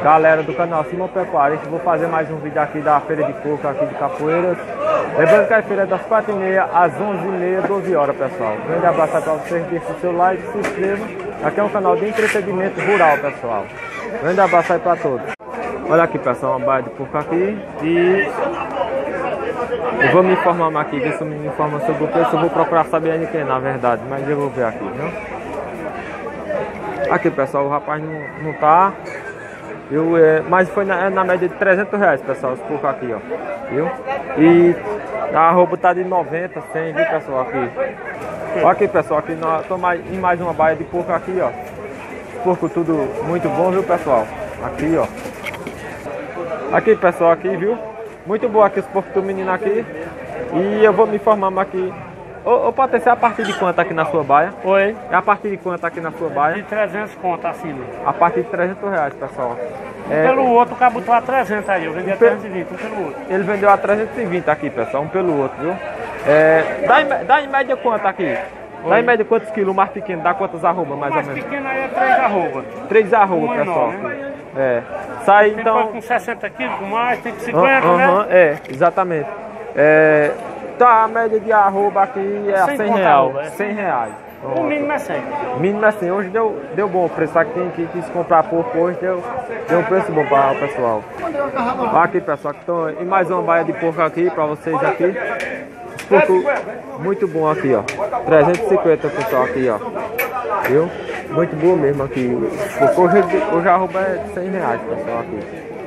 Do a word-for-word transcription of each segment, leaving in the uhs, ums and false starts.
galera do canal Simão Pecuarista, vou fazer mais um vídeo aqui da feira de porco aqui de Capoeiras. Lembrando que a feira é das quatro e meia às onze e meia, doze horas, pessoal. Um grande abraço para vocês, deixe o seu like, se inscreva. Aqui é um canal de entretenimento rural, pessoal. Um grande abraço aí para todos. Olha aqui, pessoal, uma baia de porco aqui e eu vou me informar aqui, ver se eu me informo sobre o preço. Eu vou procurar saber ainda quem, na verdade, mas eu vou ver aqui, viu? Aqui, pessoal, o rapaz não, não tá. Eu, é, mas foi na, na média de trezentos reais, pessoal, os porcos aqui, ó. Viu? E a arroba tá de noventa, cem, viu, pessoal, aqui. Olha aqui, pessoal, aqui nós estamos em mais uma baia de porco aqui, ó. Porco tudo muito bom, viu, pessoal? Aqui, ó. Aqui, pessoal, aqui, viu? Muito bom aqui os porcos do menino aqui. E eu vou me informar aqui. Ô, ô Patrícia, é a partir de quanto aqui na sua baia? Oi? É a partir de quanto aqui na sua baia? De trezentos conto acima. A partir de trezentos reais, pessoal. É, pelo outro, o cabo botou a trezentos aí, eu vendi a trezentos e vinte, um pelo outro. Ele vendeu a trezentos e vinte aqui, pessoal, um pelo outro, viu? É, dá, em, dá em média quanto aqui? Oi? Dá em média quantos quilos? O mais pequeno, dá quantas arrobas, mais o ou menos? O mais pequeno aí é três arrobas. três arrobas, um pessoal. Menor, né? É. Sai tem então... com sessenta quilos, com mais, tem com cinquenta, uh, uh, né? Uh, é, exatamente. É, tá, a média de arroba aqui é cem reais. cem reais. O mínimo é cem. O mínimo é cem. Hoje deu, deu bom o preço. Aqui quem que quis comprar porco hoje deu, deu um preço bom para o pessoal. Aqui, pessoal, que estão em mais uma baia de porco aqui para vocês aqui. Porco muito bom aqui, ó. trezentos e cinquenta, pessoal, aqui, ó. Viu? Muito bom mesmo aqui. Porco hoje, hoje a arroba é cem reais, pessoal, aqui.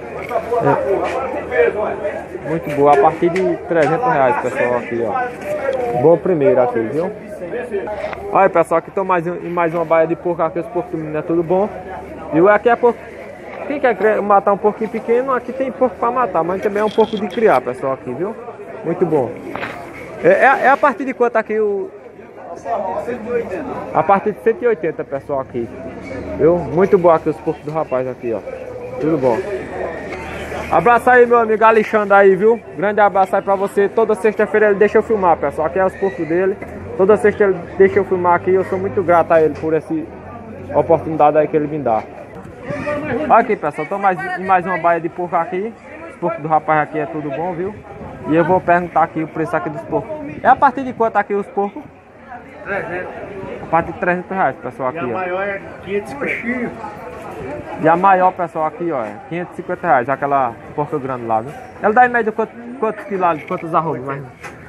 É. Muito boa, a partir de trezentos reais, pessoal, aqui, ó. Bom primeiro aqui, viu? Olha, pessoal, aqui estão mais em mais uma baia de porco aqui, os porcos do menino é tudo bom. Viu? Aqui é porco. Quem quer matar um porquinho pequeno, aqui tem porco para matar, mas também é um porco de criar, pessoal, aqui, viu? Muito bom. É, é, é a partir de quanto aqui o... A partir de cento e oitenta, pessoal, aqui. Viu? Muito bom aqui os porcos do rapaz aqui, ó. Tudo bom. Abraço aí, meu amigo Alexandre aí, viu? Grande abraço aí pra você. Toda sexta-feira ele deixa eu filmar, pessoal. Aqui é os porcos dele. Toda sexta ele deixa eu filmar aqui. Eu sou muito grato a ele por essa oportunidade aí que ele me dá. Aqui, pessoal, tô mais, em mais uma baia de porco aqui. Os porcos do rapaz aqui é tudo bom, viu? E eu vou perguntar aqui o preço aqui dos porcos. É a partir de quanto aqui os porcos? trezentos. A partir de trezentos reais, pessoal, aqui, e a ó. maior é quinhentos e cinquenta. E a maior, pessoal, aqui, ó, é quinhentos e cinquenta reais, aquela porca grande lá, viu? Ela dá em média quantos, quantos quilos, quantos arrobas? Mais...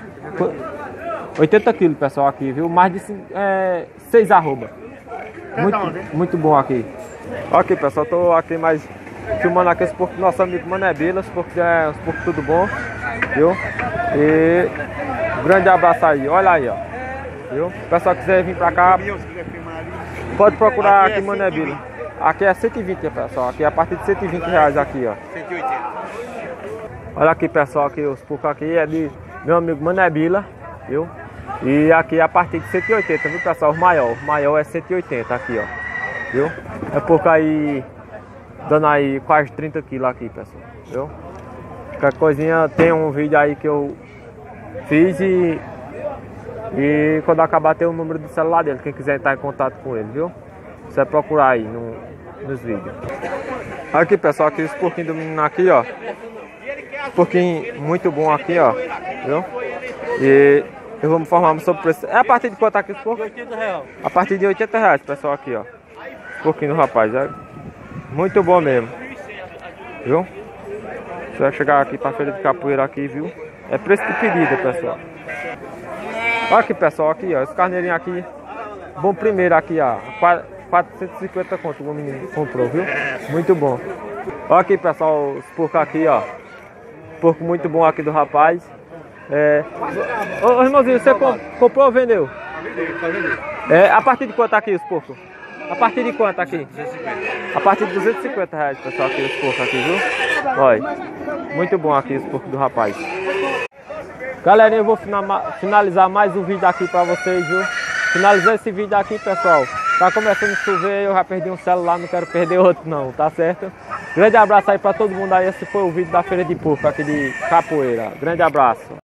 oitenta quilos, pessoal, aqui, viu? Mais de é, seis arrobas. Muito, muito bom aqui. Ok, pessoal, tô aqui mais filmando aqui os porcos do nosso amigo Mané Bila, os porcos, é, os porcos tudo bom, viu? E um grande abraço aí, olha aí, ó. Viu? O pessoal quiser vir pra cá, pode procurar aqui Mané Bila. Aqui é cento e vinte, pessoal. Aqui é a partir de cento e vinte reais aqui, ó. cento e oitenta. Olha aqui, pessoal, aqui os porcos aqui é de meu amigo Mané Bila, viu? E aqui é a partir de cento e oitenta, viu, pessoal? O maior, o maior é cento e oitenta aqui, ó. Viu? É porco aí dando aí quase trinta quilos aqui, pessoal. Viu? Qualquer coisinha tem um vídeo aí que eu fiz e e quando acabar tem o número do celular dele, quem quiser entrar em contato com ele, viu? Você vai procurar aí no, nos vídeos. Aqui, pessoal, aqui os porquinhos do menino aqui, ó. Porquinho muito bom aqui, ó. Viu? E eu vou me informar sobre o preço. É a partir de quanto aqui os porcos? oitenta reais. A partir de oitenta reais, pessoal, aqui, ó. Porquinho do rapaz, é muito bom mesmo. Viu? Você vai chegar aqui pra feira de capoeira aqui, viu? É preço de pedida, pessoal. Olha aqui, pessoal, aqui, ó. Esse carneirinho aqui. Bom primeiro aqui, ó. quatrocentos e cinquenta conto o menino comprou, viu? Muito bom. Olha aqui, pessoal, os porcos aqui, ó. Porco muito bom aqui do rapaz. É... Ô, ô irmãozinho, você comp comprou ou vendeu? É, a partir de quanto aqui os porcos? A partir de quanto aqui? A partir de duzentos e cinquenta reais, pessoal, aqui os porcos aqui, viu? Olha, muito bom aqui os porcos do rapaz. Galerinha, eu vou finalizar mais um vídeo aqui pra vocês, viu? Finalizar esse vídeo aqui, pessoal. Tá começando a chover, eu já perdi um celular, não quero perder outro não, tá certo? Grande abraço aí pra todo mundo aí, esse foi o vídeo da feira de porco aqui de Capoeira. Grande abraço.